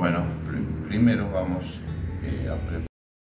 Bueno, primero vamos a preparar.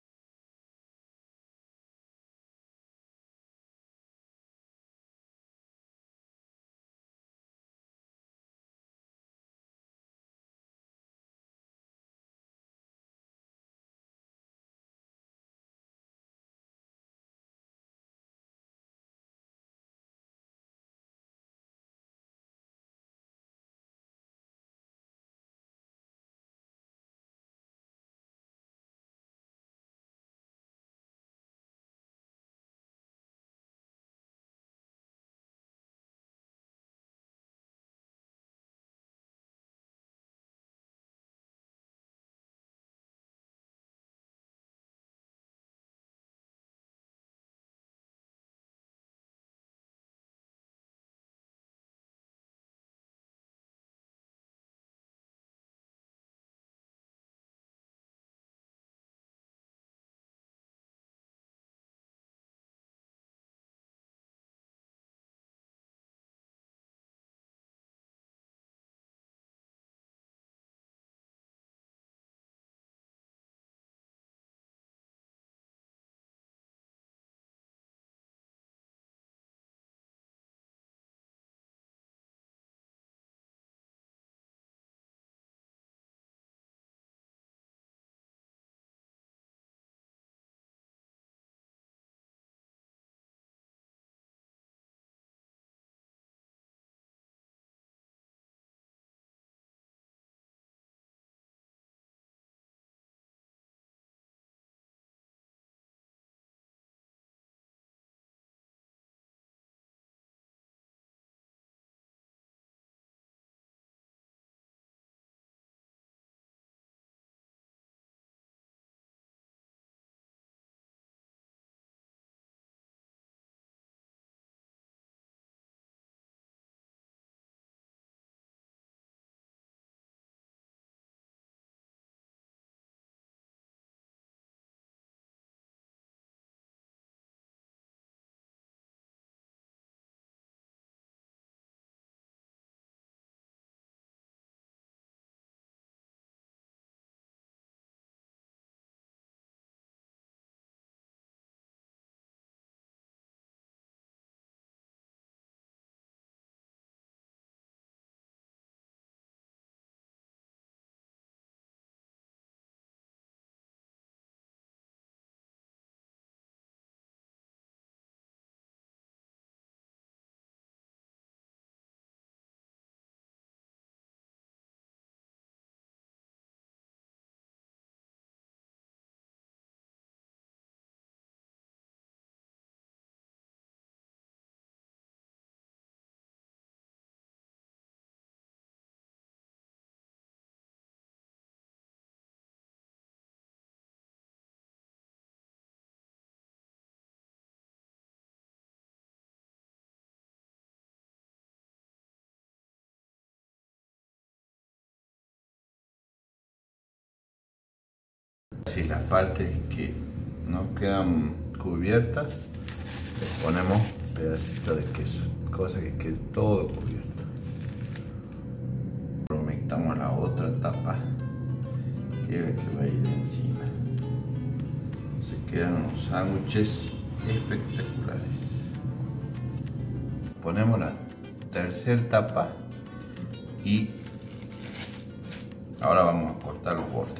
Si las partes que no quedan cubiertas, les ponemos pedacitos de queso, cosa que quede todo cubierto. Humectamos la otra tapa, que es la que va a ir encima. Se quedan unos sándwiches espectaculares. Ponemos la tercera tapa y ahora vamos a cortar los bordes.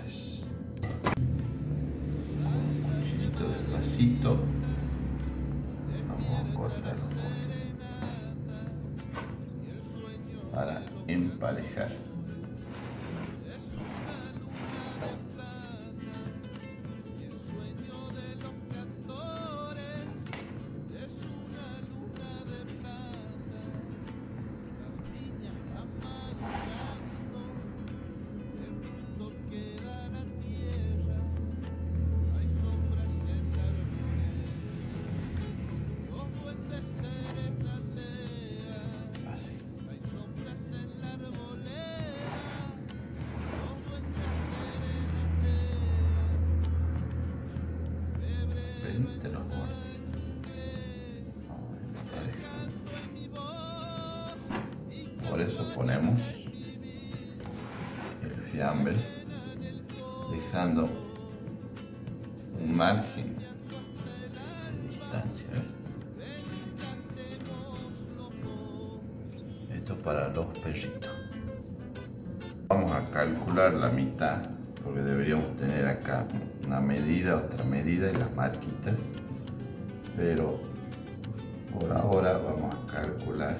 Despacito vamos a cortar los bordes para emparejar. Te los bordes. Por eso ponemos el fiambre dejando un margen de distancia. Esto para los perritos. Vamos a calcular la mitad, porque deberíamos tener acá una medida, otra medida y las marquitas, pero por ahora vamos a calcular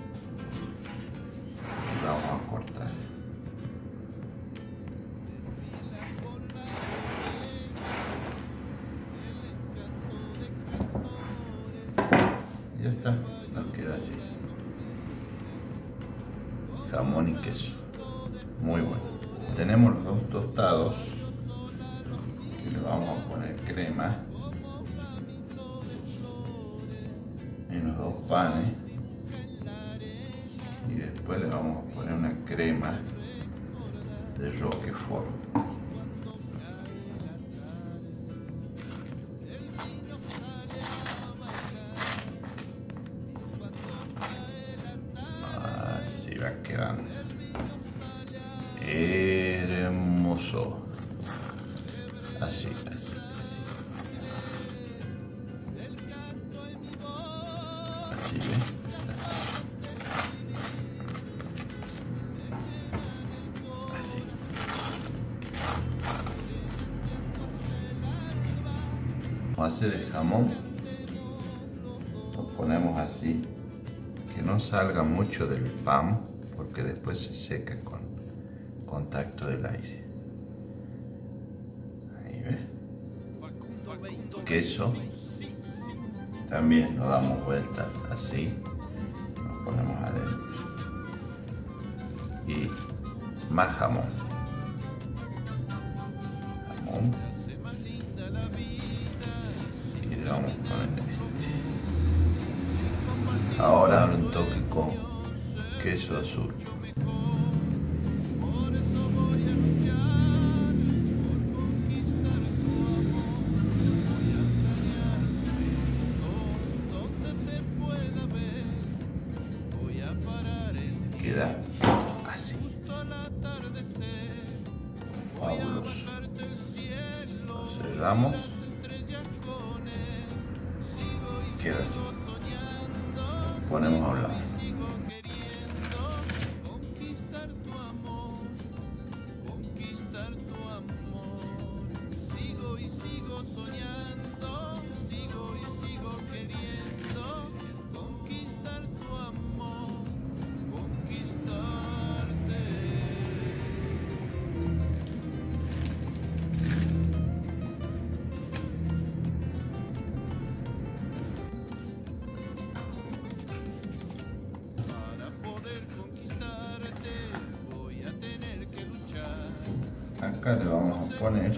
y vamos a cortar. Y ya está, nos queda así. Jamón y queso, muy bueno. Tenemos los dos tostados que le vamos a poner crema en los dos panes y después le vamos a poner una crema de Roquefort. Así va quedando hermoso, así. Así, ¿ves? Así. Vamos a hacer el jamón. Lo ponemos así, que no salga mucho del pan, porque después se seca con contacto del aire. Ahí ves. Queso. También lo damos vuelta así, lo ponemos adentro y más jamón, y le vamos a poner ahora un toque con queso azul. Queda así, fabuloso. Lo cerramos, queda así. Ponemos a un lado. Acá le vamos a poner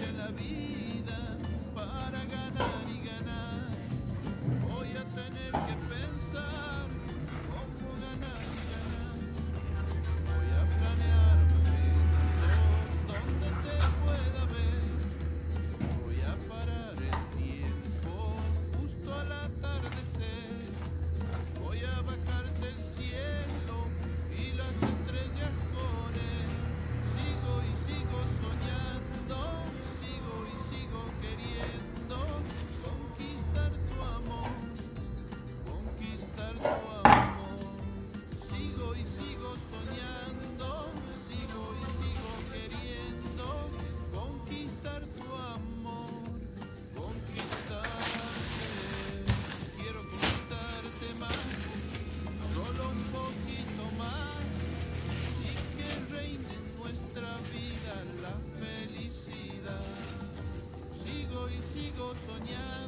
sigo soñando.